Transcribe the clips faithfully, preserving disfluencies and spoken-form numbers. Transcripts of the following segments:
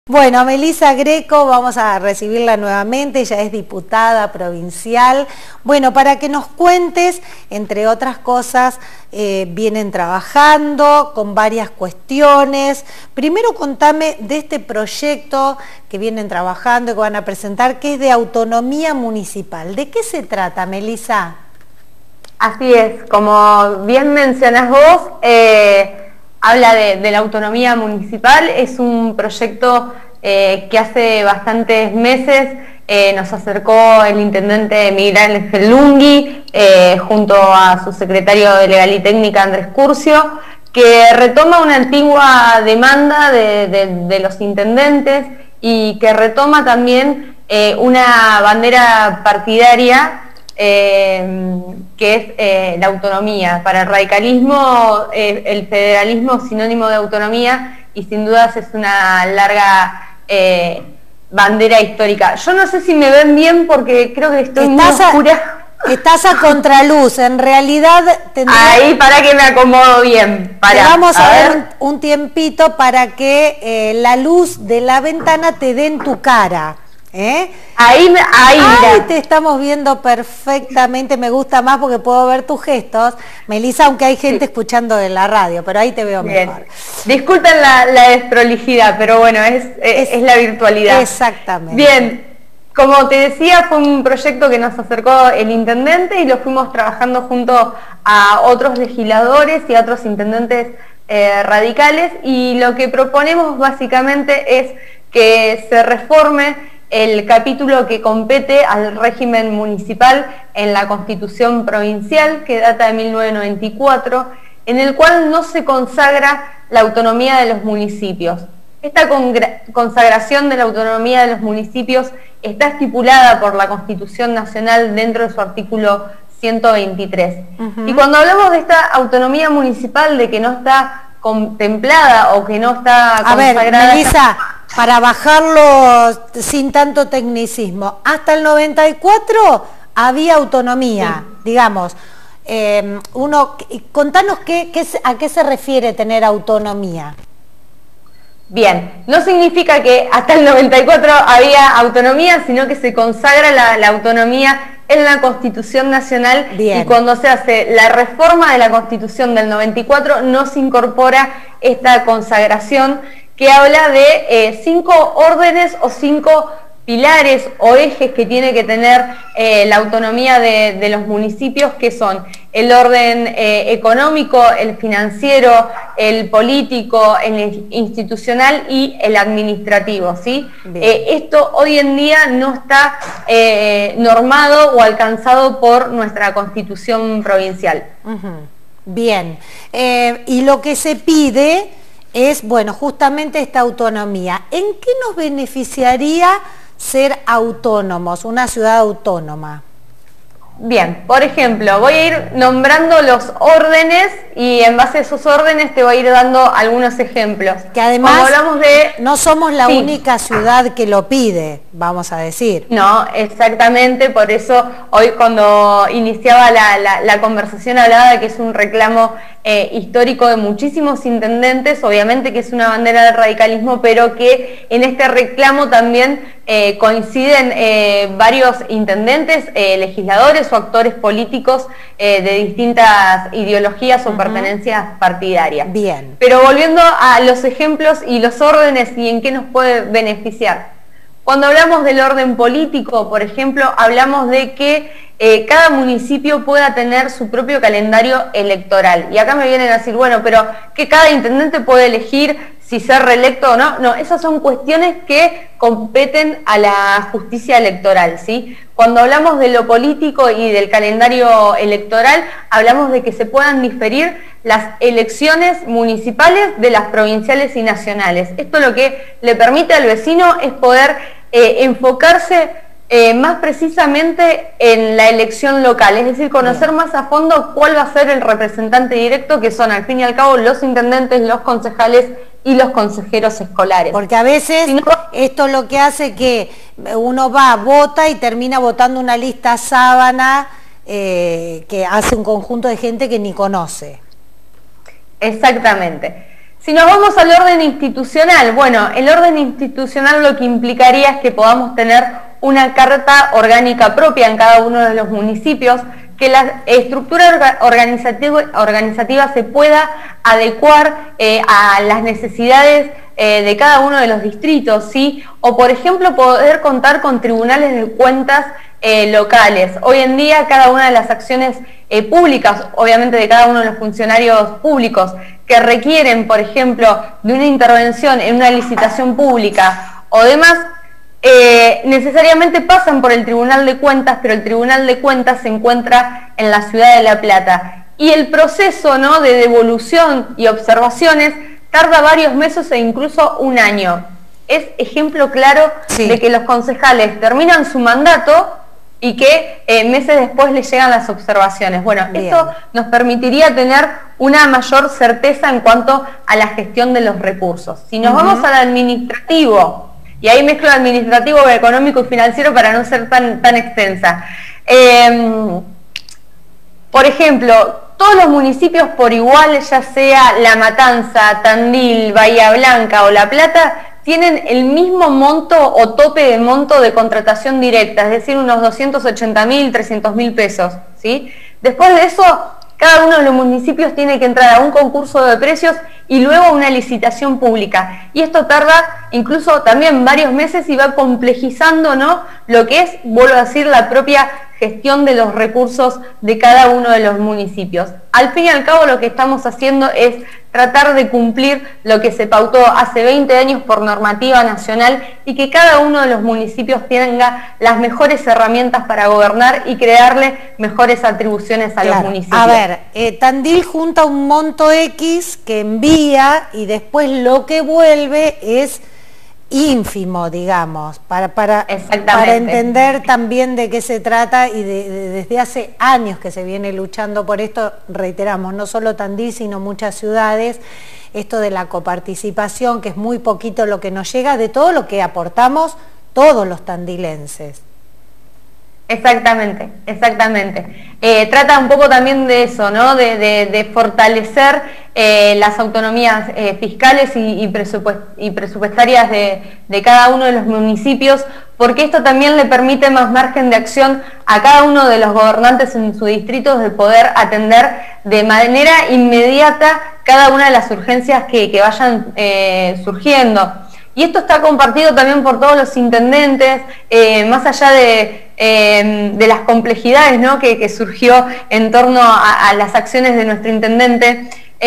Bueno, Melissa Greco, vamos a recibirla nuevamente, ella es diputada provincial. Bueno, para que nos cuentes, entre otras cosas, eh, vienen trabajando con varias cuestiones. Primero contame de este proyecto que vienen trabajando y que van a presentar, que es de autonomía municipal. ¿De qué se trata, Melissa? Así es, como bien mencionás vos, eh, habla de, de la autonomía municipal. Es un proyecto eh, que hace bastantes meses eh, nos acercó el intendente Miguel Ángel Lungui eh, junto a su secretario de Legal y Técnica Andrés Curcio, que retoma una antigua demanda de, de, de los intendentes y que retoma también eh, una bandera partidaria Eh, que es eh, la autonomía. Para el radicalismo, eh, el federalismo es sinónimo de autonomía y sin dudas es una larga eh, bandera histórica. Yo no sé si me ven bien porque creo que estoy muy oscura. A, estás a contraluz, en realidad tendría... Ahí, para que me acomodo bien. Para, te vamos a, a ver un, un tiempito para que eh, la luz de la ventana te dé en tu cara. ¿Eh? Ahí, ahí, ahí te estamos viendo perfectamente, me gusta más porque puedo ver tus gestos, Melissa, aunque hay gente sí. escuchando en la radio, pero ahí te veo bien. Mejor. Disculpen la, la desprolijidad, pero bueno, es, es, es la virtualidad. Exactamente. Bien, como te decía, fue un proyecto que nos acercó el intendente y lo fuimos trabajando junto a otros legisladores y a otros intendentes eh, radicales, y lo que proponemos básicamente es que se reforme el capítulo que compete al régimen municipal en la Constitución provincial, que data de mil novecientos noventa y cuatro, en el cual no se consagra la autonomía de los municipios. Esta consagración de la autonomía de los municipios está estipulada por la Constitución Nacional dentro de su artículo ciento veintitrés. Uh-huh. Y cuando hablamos de esta autonomía municipal, de que no está contemplada o que no está a consagrada... A ver, Melissa, para bajarlo sin tanto tecnicismo, hasta el noventa y cuatro había autonomía, sí. digamos. Eh, uno, contanos qué, qué, a qué se refiere tener autonomía. Bien, no significa que hasta el noventa y cuatro había autonomía, sino que se consagra la, la autonomía en la Constitución Nacional. Bien. Y cuando se hace la reforma de la Constitución del noventa y cuatro no se incorpora esta consagración, que habla de eh, cinco órdenes o cinco pilares o ejes que tiene que tener eh, la autonomía de, de los municipios, que son el orden eh, económico, el financiero, el político, el institucional y el administrativo, ¿sí? Eh, esto hoy en día no está eh, normado o alcanzado por nuestra Constitución provincial. Uh-huh. Bien, eh, y lo que se pide es, bueno, justamente esta autonomía. ¿En qué nos beneficiaría ser autónomos, una ciudad autónoma? Bien, por ejemplo, voy a ir nombrando los órdenes y en base a esos órdenes te voy a ir dando algunos ejemplos. Que además hablamos de... no somos la sí. única ciudad que lo pide, vamos a decir. No, exactamente, por eso hoy cuando iniciaba la, la, la conversación hablaba de que es un reclamo eh, histórico de muchísimos intendentes, obviamente que es una bandera del radicalismo, pero que en este reclamo también eh, coinciden eh, varios intendentes, eh, legisladores o actores políticos eh, de distintas ideologías o uh-huh. pertenencias partidarias. Bien. Pero volviendo a los ejemplos y los órdenes y en qué nos puede beneficiar. Cuando hablamos del orden político, por ejemplo, hablamos de que eh, cada municipio pueda tener su propio calendario electoral. Y acá me vienen a decir, bueno, pero que cada intendente puede elegir si ser reelecto o no. No, esas son cuestiones que competen a la justicia electoral, ¿sí? Cuando hablamos de lo político y del calendario electoral, hablamos de que se puedan diferir las elecciones municipales de las provinciales y nacionales. Esto lo que le permite al vecino es poder eh, enfocarse eh, más precisamente en la elección local, es decir, conocer más a fondo cuál va a ser el representante directo, que son al fin y al cabo los intendentes, los concejales y los consejeros escolares. Porque a veces si no, esto es lo que hace que uno va, vota y termina votando una lista sábana eh, que hace un conjunto de gente que ni conoce. Exactamente. Si nos vamos al orden institucional, bueno, el orden institucional lo que implicaría es que podamos tener una carta orgánica propia en cada uno de los municipios, que la estructura organizativa, organizativa se pueda adecuar eh, a las necesidades eh, de cada uno de los distritos, ¿sí? O por ejemplo poder contar con tribunales de cuentas eh, locales. Hoy en día cada una de las acciones eh, públicas, obviamente de cada uno de los funcionarios públicos, que requieren, por ejemplo, de una intervención en una licitación pública o demás, Eh, necesariamente pasan por el Tribunal de Cuentas, pero el Tribunal de Cuentas se encuentra en la ciudad de La Plata. Y el proceso, ¿no?, de devolución y observaciones tarda varios meses e incluso un año. Es ejemplo claro sí. de que los concejales terminan su mandato y que eh, meses después les llegan las observaciones. Bueno, Bien. esto nos permitiría tener una mayor certeza en cuanto a la gestión de los recursos. Si nos uh-huh. vamos al administrativo, y ahí mezclo administrativo, económico y financiero para no ser tan, tan extensa. Eh, por ejemplo, todos los municipios por igual, ya sea La Matanza, Tandil, Bahía Blanca o La Plata, tienen el mismo monto o tope de monto de contratación directa, es decir, unos doscientos ochenta mil, trescientos mil pesos, ¿sí? Después de eso, cada uno de los municipios tiene que entrar a un concurso de precios y luego a una licitación pública. Y esto tarda incluso también varios meses y va complejizando, ¿no?, lo que es, vuelvo a decir, la propia gestión de los recursos de cada uno de los municipios. Al fin y al cabo lo que estamos haciendo es tratar de cumplir lo que se pautó hace veinte años por normativa nacional y que cada uno de los municipios tenga las mejores herramientas para gobernar y crearle mejores atribuciones a claro. los municipios. A ver, eh, Tandil junta un monto X que envía y después lo que vuelve es ínfimo, digamos, para, para, para entender también de qué se trata y de, de, desde hace años que se viene luchando por esto, reiteramos, no solo Tandil, sino muchas ciudades, esto de la coparticipación, que es muy poquito lo que nos llega, de todo lo que aportamos todos los tandilenses. Exactamente, exactamente. Eh, trata un poco también de eso, ¿no? De, de, de fortalecer eh, las autonomías eh, fiscales y, y, presupuest y presupuestarias de, de cada uno de los municipios, porque esto también le permite más margen de acción a cada uno de los gobernantes en sus distritos de poder atender de manera inmediata cada una de las urgencias que, que vayan eh, surgiendo. Y esto está compartido también por todos los intendentes, eh, más allá de, eh, de las complejidades, ¿no?, que, que surgió en torno a, a las acciones de nuestro intendente,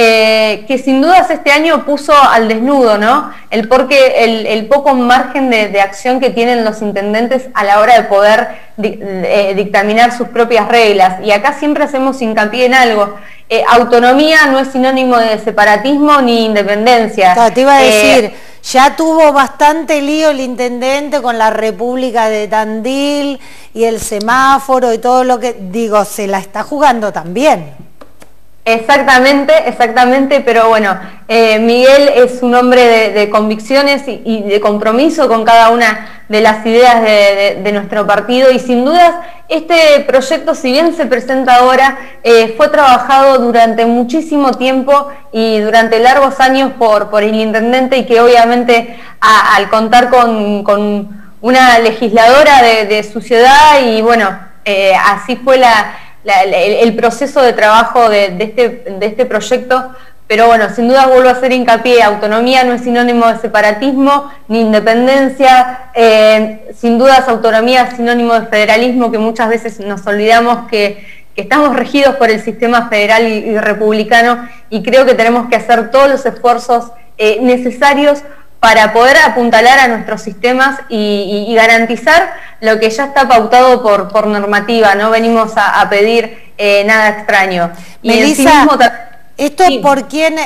eh, que sin dudas este año puso al desnudo, ¿no?, el, porque, el, el poco margen de, de acción que tienen los intendentes a la hora de poder di, eh, dictaminar sus propias reglas. Y acá siempre hacemos hincapié en algo. Eh, autonomía no es sinónimo de separatismo ni independencia. Claro, te iba a decir... Eh, Ya tuvo bastante lío el intendente con la República de Tandil y el semáforo y todo lo que... Digo, se la está jugando también. Exactamente, exactamente, pero bueno, eh, Miguel es un hombre de, de convicciones y, y de compromiso con cada una de las ideas de, de, de nuestro partido y sin dudas este proyecto, si bien se presenta ahora, eh, fue trabajado durante muchísimo tiempo y durante largos años por, por el intendente y que obviamente a, al contar con, con una legisladora de, de su ciudad y bueno, eh, así fue la... La, el, el proceso de trabajo de, de, este, de este proyecto, pero bueno, sin duda vuelvo a hacer hincapié, autonomía no es sinónimo de separatismo ni independencia, eh, sin dudas autonomía es sinónimo de federalismo, que muchas veces nos olvidamos que, que estamos regidos por el sistema federal y, y republicano, y creo que tenemos que hacer todos los esfuerzos eh, necesarios para poder apuntalar a nuestros sistemas y, y, y garantizar lo que ya está pautado por, por normativa, no venimos a, a pedir eh, nada extraño. Y Melissa, sí mismo, esto sí. por quién,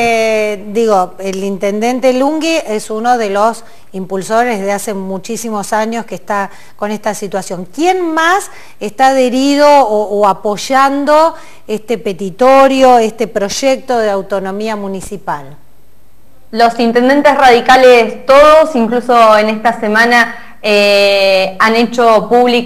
eh, digo, el intendente Lungui es uno de los impulsores de hace muchísimos años que está con esta situación. ¿Quién más está adherido o, o apoyando este petitorio, este proyecto de autonomía municipal? Los intendentes radicales todos, incluso en esta semana, eh, han hecho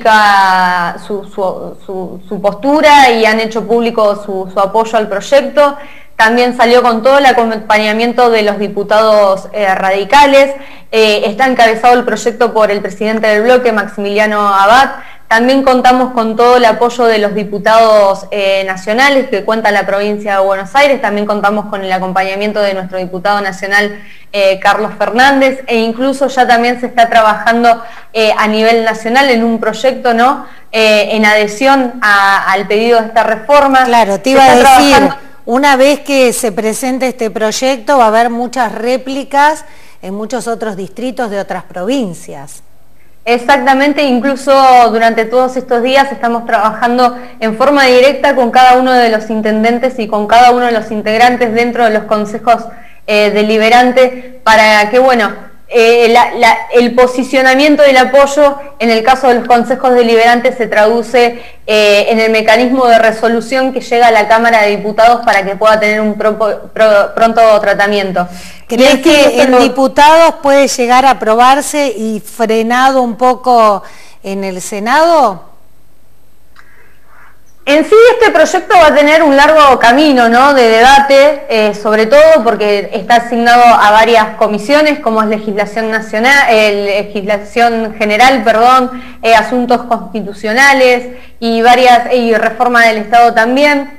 pública su, su, su, su postura y han hecho público su, su apoyo al proyecto. también salió con todo el acompañamiento de los diputados eh, radicales, eh, está encabezado el proyecto por el presidente del bloque, Maximiliano Abad. También contamos con todo el apoyo de los diputados eh, nacionales que cuenta la provincia de Buenos Aires, también contamos con el acompañamiento de nuestro diputado nacional eh, Carlos Fernández, e incluso ya también se está trabajando eh, a nivel nacional en un proyecto, ¿no? Eh, en adhesión a, al pedido de esta reforma. Claro, te iba a decir, una vez que se presente este proyecto va a haber muchas réplicas en muchos otros distritos de otras provincias. Exactamente, incluso durante todos estos días estamos trabajando en forma directa con cada uno de los intendentes y con cada uno de los integrantes dentro de los consejos eh, deliberantes para que, bueno, eh, la, la, el posicionamiento y el apoyo en el caso de los consejos deliberantes se traduce eh, en el mecanismo de resolución que llega a la Cámara de Diputados para que pueda tener un pro, pro, pronto tratamiento. ¿Crees que en diputados puede llegar a aprobarse y frenado un poco en el Senado? En sí este proyecto va a tener un largo camino, ¿no?, de debate, eh, sobre todo porque está asignado a varias comisiones, como es legislación nacional, eh, legislación general, perdón, eh, asuntos constitucionales y varias y reforma del Estado también.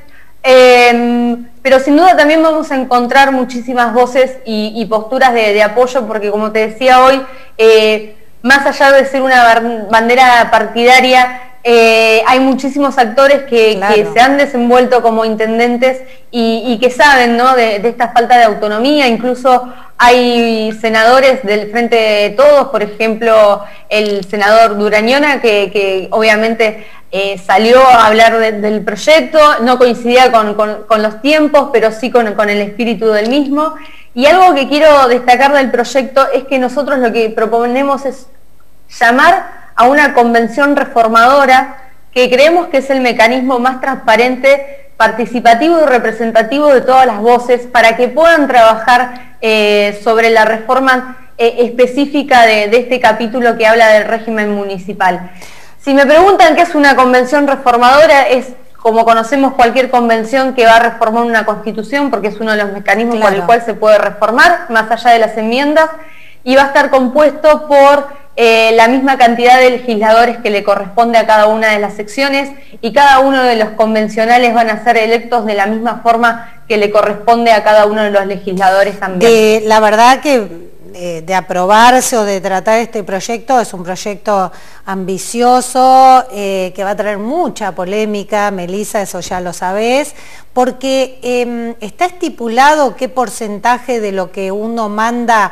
Eh, pero sin duda también vamos a encontrar muchísimas voces y, y posturas de, de apoyo, porque como te decía hoy, eh, más allá de ser una bandera partidaria, Eh, hay muchísimos actores que, claro. que se han desenvuelto como intendentes y, y que saben, ¿no?, de, de esta falta de autonomía. Incluso hay senadores del Frente de Todos, por ejemplo, el senador Durañona, que, que obviamente eh, salió a hablar de, del proyecto, no coincidía con, con, con los tiempos, pero sí con, con el espíritu del mismo. Y algo que quiero destacar del proyecto es que nosotros lo que proponemos es llamar a una convención reformadora, que creemos que es el mecanismo más transparente, participativo y representativo de todas las voces para que puedan trabajar eh, sobre la reforma eh, específica de, de este capítulo que habla del régimen municipal. Si me preguntan qué es una convención reformadora, es como conocemos cualquier convención que va a reformar una constitución, porque es uno de los mecanismos claro. por el cual se puede reformar, más allá de las enmiendas, y va a estar compuesto por Eh, la misma cantidad de legisladores que le corresponde a cada una de las secciones, y cada uno de los convencionales van a ser electos de la misma forma que le corresponde a cada uno de los legisladores también. De, la verdad que eh, de aprobarse o de tratar este proyecto es un proyecto ambicioso, eh, que va a traer mucha polémica, Melissa, eso ya lo sabés, porque eh, está estipulado qué porcentaje de lo que uno manda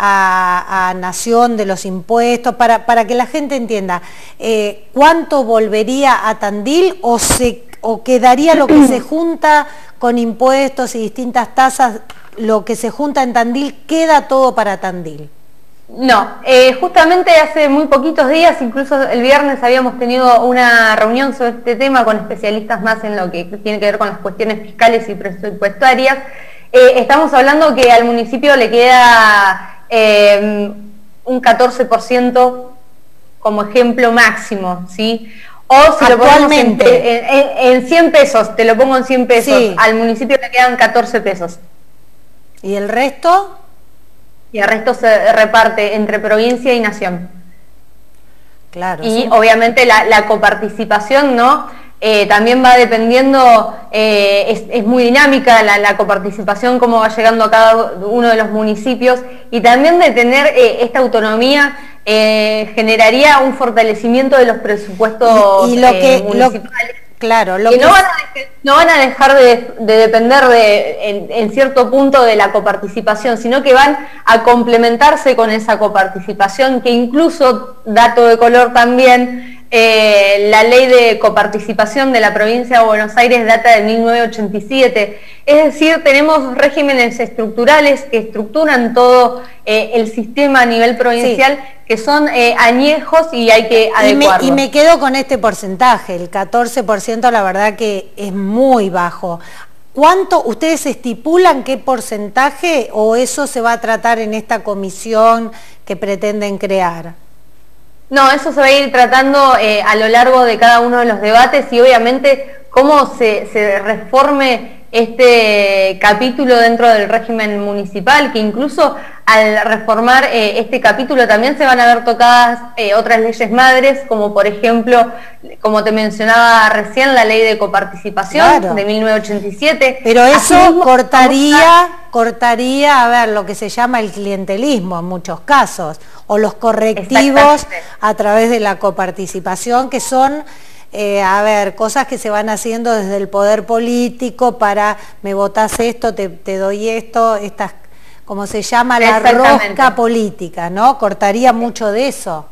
A, a Nación de los impuestos, para, para que la gente entienda, eh, ¿cuánto volvería a Tandil o, se, o quedaría lo que se junta con impuestos y distintas tasas, lo que se junta en Tandil, queda todo para Tandil? No, eh, justamente hace muy poquitos días, incluso el viernes habíamos tenido una reunión sobre este tema con especialistas más en lo que tiene que ver con las cuestiones fiscales y presupuestarias. Eh, estamos hablando que al municipio le queda Eh, un catorce por ciento como ejemplo máximo, ¿sí? O si lo ponemos en, en, en cien pesos, te lo pongo en cien pesos, sí. Al municipio le quedan catorce pesos. ¿Y el resto? Y el resto se reparte entre provincia y nación. Claro. Y sí. obviamente la, la coparticipación, ¿no? Eh, también va dependiendo, eh, es, es muy dinámica la, la coparticipación, cómo va llegando a cada uno de los municipios, y también de tener eh, esta autonomía eh, generaría un fortalecimiento de los presupuestos y, y lo eh, que, municipales. Lo, claro, lo que, que no, van a, no van a dejar de, de depender de, en, en cierto punto de la coparticipación, sino que van a complementarse con esa coparticipación, que incluso, dato de color también, Eh, la ley de coparticipación de la provincia de Buenos Aires data de mil novecientos ochenta y siete, es decir, tenemos regímenes estructurales que estructuran todo eh, el sistema a nivel provincial, sí. que son eh, añejos y hay que adecuarlos. Y me, y me quedo con este porcentaje, el catorce por ciento la verdad que es muy bajo. ¿Cuánto ustedes estipulan qué porcentaje, o eso se va a tratar en esta comisión que pretenden crear? No, eso se va a ir tratando eh, a lo largo de cada uno de los debates, y obviamente cómo se, se reforme este capítulo dentro del régimen municipal, que incluso al reformar eh, este capítulo también se van a ver tocadas eh, otras leyes madres, como por ejemplo, como te mencionaba recién, la ley de coparticipación, claro, de mil novecientos ochenta y siete. Pero eso mismo, cortaría, a... cortaría, a ver, lo que se llama el clientelismo en muchos casos, o los correctivos a través de la coparticipación, que son... Eh, a ver, cosas que se van haciendo desde el poder político para me votás esto, te, te doy esto, estas, como se llama, la rosca política, ¿no? Cortaría mucho de eso.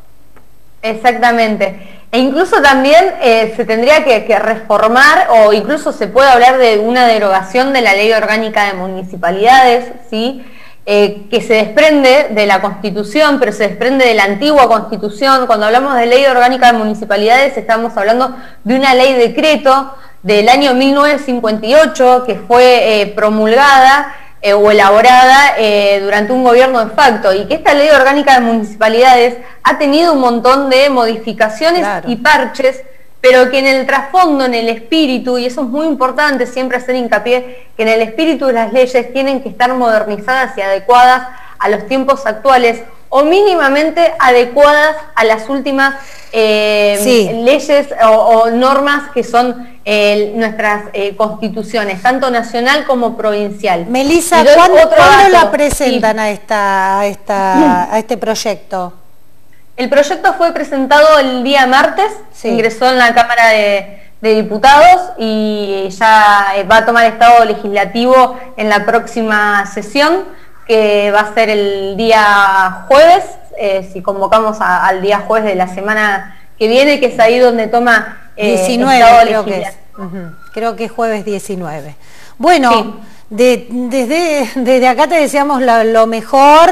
Exactamente. E incluso también eh, se tendría que, que reformar, o incluso se puede hablar de una derogación de la Ley Orgánica de Municipalidades, ¿sí? Eh, que se desprende de la Constitución, pero se desprende de la antigua Constitución. Cuando hablamos de Ley Orgánica de Municipalidades estamos hablando de una ley decreto del año mil novecientos cincuenta y ocho que fue eh, promulgada eh, o elaborada eh, durante un gobierno de facto, y que esta Ley Orgánica de Municipalidades ha tenido un montón de modificaciones, claro, y parches, pero que en el trasfondo, en el espíritu, y eso es muy importante siempre hacer hincapié, que en el espíritu de las leyes tienen que estar modernizadas y adecuadas a los tiempos actuales, o mínimamente adecuadas a las últimas eh, sí. leyes o, o normas que son eh, nuestras eh, constituciones, tanto nacional como provincial. Melissa, ¿cuándo, ¿cuándo la presentan sí. a, esta, a, esta, a este proyecto? El proyecto fue presentado el día martes, sí. ingresó en la Cámara de, de Diputados y ya va a tomar estado legislativo en la próxima sesión, que va a ser el día jueves, eh, si convocamos a, al día jueves de la semana que viene, que es ahí donde toma eh, diecinueve, estado creo que es. Uh-huh. Creo que es jueves diecinueve. Bueno, sí. de, desde, desde acá te deseamos lo, lo mejor.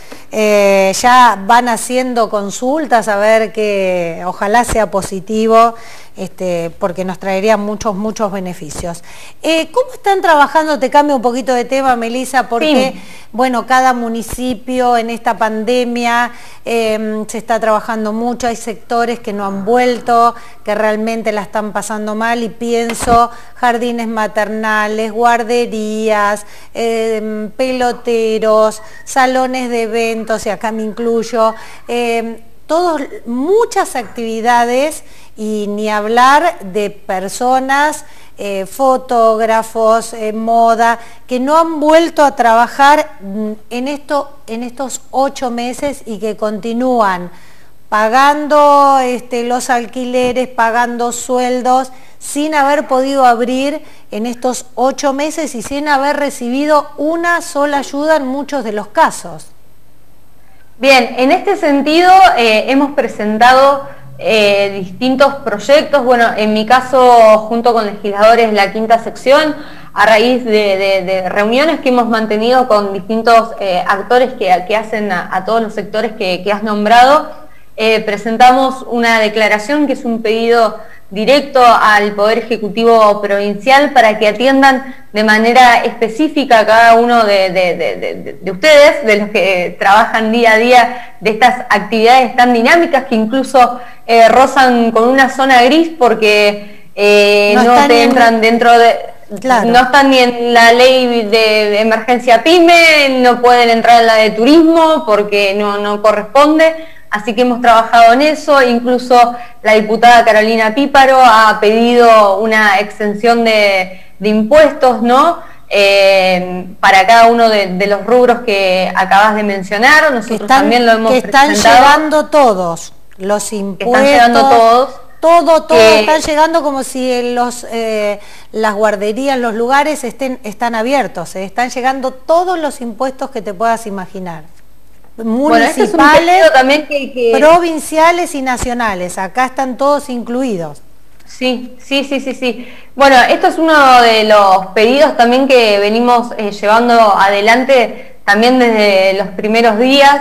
Eh, ya van haciendo consultas a ver que ojalá sea positivo, este, porque nos traería muchos, muchos beneficios. Eh, ¿Cómo están trabajando? Te cambio un poquito de tema, Melissa, porque sí. bueno, cada municipio en esta pandemia eh, se está trabajando mucho, hay sectores que no han vuelto, que realmente la están pasando mal, y pienso jardines maternales, guarderías, eh, peloteros, salones de eventos, y acá me incluyo, eh, todos, muchas actividades, y ni hablar de personas, eh, fotógrafos, eh, moda, que no han vuelto a trabajar en, esto, en estos ocho meses y que continúan pagando este, los alquileres, pagando sueldos, sin haber podido abrir en estos ocho meses y sin haber recibido una sola ayuda en muchos de los casos. Bien, en este sentido eh, hemos presentado eh, distintos proyectos, bueno, en mi caso junto con legisladores de la quinta sección, a raíz de, de, de reuniones que hemos mantenido con distintos eh, actores que, que hacen a, a todos los sectores que, que has nombrado, eh, presentamos una declaración que es un pedido directo al Poder Ejecutivo Provincial para que atiendan de manera específica a cada uno de, de, de, de, de ustedes, de los que trabajan día a día de estas actividades tan dinámicas que incluso eh, rozan con una zona gris porque eh, no, no te entran en... dentro de... Claro. No están ni en la ley de emergencia PYME, no pueden entrar en la de turismo porque no, no corresponde. Así que hemos trabajado en eso, incluso la diputada Carolina Píparo ha pedido una exención de, de impuestos, ¿no? Eh, para cada uno de, de los rubros que acabas de mencionar. Nosotros están, también lo hemos que están presentado. llegando todos, los impuestos. Que están llegando todos. Todo, todo que, están llegando como si los, eh, las guarderías, los lugares estén, están abiertos, eh, están llegando todos los impuestos que te puedas imaginar. Municipales, bueno, este es también que, que... provinciales y nacionales, acá están todos incluidos. Sí, sí, sí, sí, sí. Bueno, esto es uno de los pedidos también que venimos eh, llevando adelante también desde los primeros días.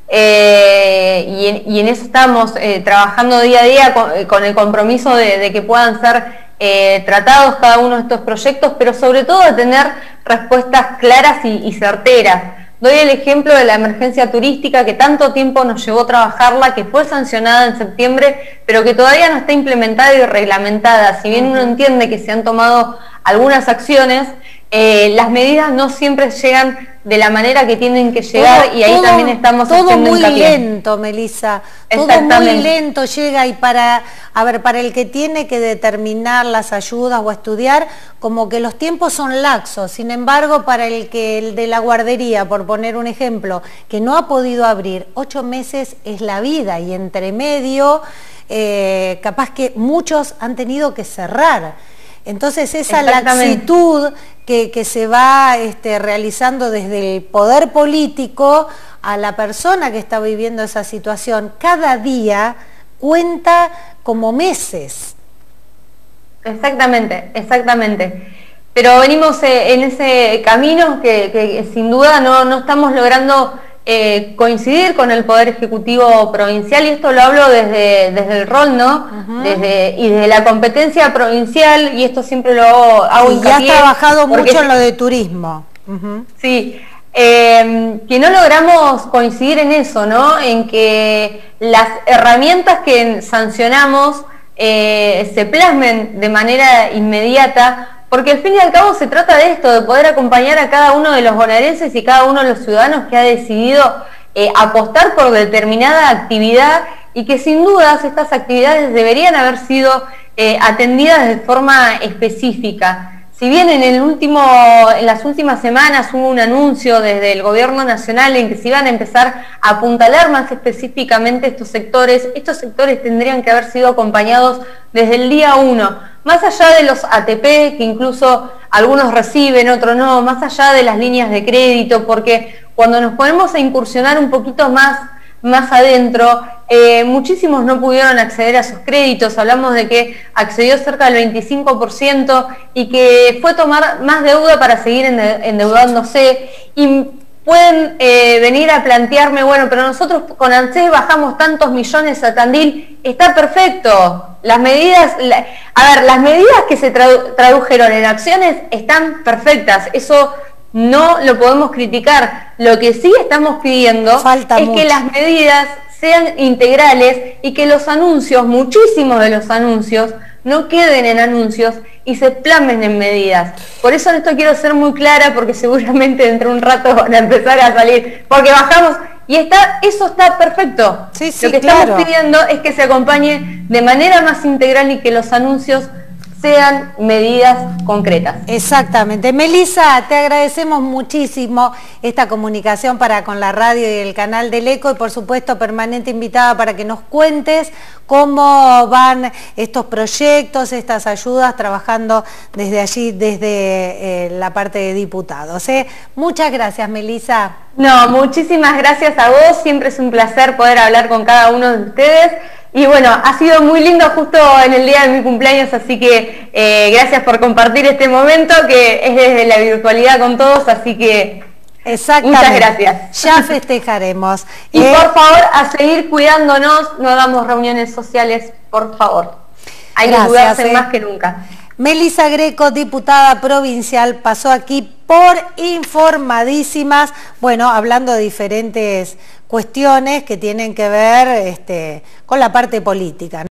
Eh, y, en, y en eso estamos eh, trabajando día a día con, con el compromiso de, de que puedan ser eh, tratados cada uno de estos proyectos, pero sobre todo de tener respuestas claras y, y certeras. Doy el ejemplo de la emergencia turística que tanto tiempo nos llevó trabajarla, que fue sancionada en septiembre, pero que todavía no está implementada y reglamentada. Si bien uno entiende que se han tomado algunas acciones, eh, las medidas no siempre llegan de la manera que tienen que llegar todo, y ahí todo, también estamos todo haciendo muy hincapié. lento, Melissa, todo muy lento llega, y para, a ver, para el que tiene que determinar las ayudas o estudiar, como que los tiempos son laxos. Sin embargo, para el que el de la guardería, por poner un ejemplo, que no ha podido abrir, ocho meses es la vida, y entre medio eh, capaz que muchos han tenido que cerrar. Entonces esa laxitud que, que se va este, realizando desde el poder político a la persona que está viviendo esa situación, cada día cuenta como meses. Exactamente, exactamente. Pero venimos eh, en ese camino que, que sin duda no, no estamos logrando Eh, coincidir con el Poder Ejecutivo Provincial, y esto lo hablo desde, desde el rol, ¿no? Uh-huh. desde, y desde la competencia provincial, y esto siempre lo hago sí, hincapié. Y has trabajado mucho en lo de turismo. Uh-huh. Sí, eh, que no logramos coincidir en eso, ¿no? En que las herramientas que sancionamos eh, se plasmen de manera inmediata, porque al fin y al cabo se trata de esto, de poder acompañar a cada uno de los bonaerenses y cada uno de los ciudadanos que ha decidido eh, apostar por determinada actividad, y que sin dudas estas actividades deberían haber sido eh, atendidas de forma específica. Si bien en, el último, en las últimas semanas hubo un anuncio desde el gobierno nacional en que se iban a empezar a apuntalar más específicamente estos sectores, estos sectores tendrían que haber sido acompañados desde el día uno, más allá de los A T P, que incluso algunos reciben, otros no, más allá de las líneas de crédito, porque cuando nos ponemos a incursionar un poquito más, más adentro, eh, muchísimos no pudieron acceder a esos créditos. Hablamos de que accedió cerca del veinticinco por ciento y que fue tomar más deuda para seguir endeudándose, y pueden eh, venir a plantearme, bueno, pero nosotros con ANSES bajamos tantos millones a Tandil. Está perfecto. Las medidas, la, a ver, las medidas que se tradu tradujeron en acciones están perfectas. Eso no lo podemos criticar. Lo que sí estamos pidiendo Falta es mucho. que las medidas sean integrales y que los anuncios, muchísimos de los anuncios, no queden en anuncios y se plasmen en medidas. Por eso en esto quiero ser muy clara, porque seguramente dentro de un rato van a empezar a salir, porque bajamos, y está, eso está perfecto. Sí, sí, Lo que claro. estamos pidiendo es que se acompañe de manera más integral y que los anuncios sean medidas concretas. Exactamente. Melissa, te agradecemos muchísimo esta comunicación para con la radio y el canal del Eco, y por supuesto permanente invitada para que nos cuentes cómo van estos proyectos, estas ayudas, trabajando desde allí, desde eh, la parte de diputados. ¿eh? Muchas gracias, Melissa. No, muchísimas gracias a vos, siempre es un placer poder hablar con cada uno de ustedes. Y bueno, ha sido muy lindo justo en el día de mi cumpleaños, así que eh, gracias por compartir este momento, que es desde la virtualidad con todos, así que muchas gracias. Ya festejaremos. Y eh, por favor, a seguir cuidándonos, no hagamos reuniones sociales, por favor. Hay gracias, que cuidarse eh. más que nunca. Melissa Greco, diputada provincial, pasó aquí por Informadísimas, bueno, hablando de diferentes cuestiones que tienen que ver este, con la parte política.